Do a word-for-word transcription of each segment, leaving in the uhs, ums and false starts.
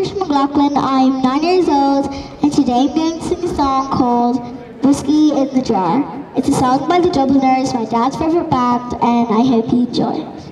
Portia from Laughlin. I'm nine years old, and today I'm going to sing a song called Whiskey in the Jar. It's a song by the Dubliners, my dad's favourite band, and I hope you enjoy it.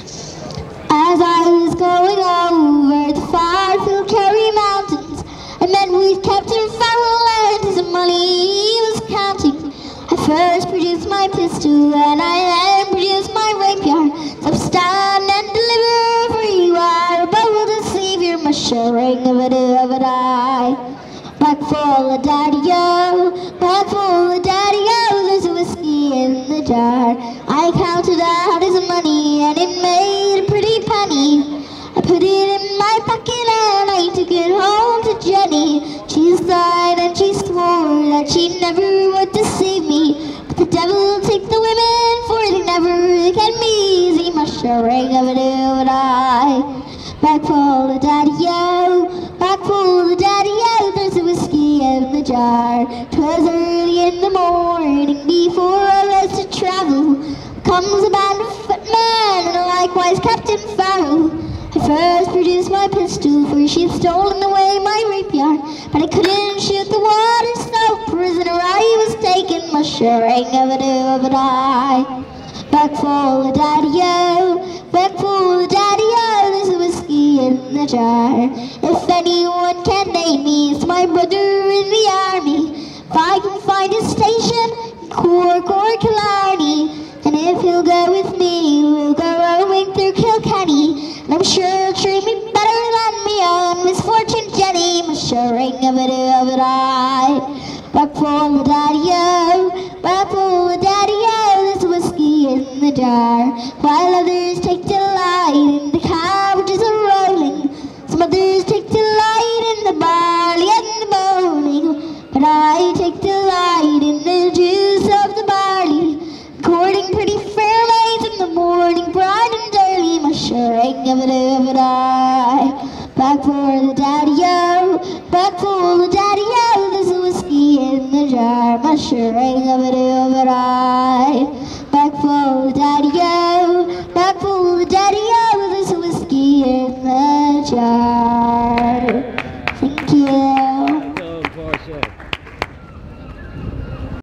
As I was going over the far-filled Kerry Mountains, I met with Captain Farrell and his money he was counting. I first produced my pistol and I then produced my rapier. So stand and deliver, for you are a bold deceiver, my showing of it of it I. Back full of daddy-o, back full of daddy-o, there's a whiskey in the jar. I counted out his money and it made a pretty penny. I put it in my pocket and I took it home to Jenny. She sighed and she swore that she never would deceive me. But the devil take the women, for they never can be easy. Must ring of it of it I. Back full of daddy-o, back full of daddy-o, there's a whiskey in the jar. 'Twas early in the morning before I was to travel. Comes a band of footmen and likewise Captain Farrell. I first produced my pistol, for she had stolen away my rapier. But I couldn't shoot the water, so prisoner I was taken. Must ring of it of it I. Back full of daddy-o, back full of daddy-o, there's a whiskey in the jar. If anyone can name me, it's my brother in the army. If I can find a station in Cork or Killarney, and if he'll go with me, we'll go rowing through Kilkenny. And I'm sure he'll treat me better than me own misfortune Jenny. Must ring of it of it I. Back full of daddy-o, back full of daddy-o, there's whiskey in the jar. While others take delight in the cabbages a-rolling, some others take delight in the barley and the moaning, but I take delight in the juice of the barley, courting pretty fair maids in the morning, bright and early. Must ring of it of it I. Back for the daddy-o, back full of daddy-o, there's a whiskey in the jar. Must ring of it of it I. Back full of daddy-o.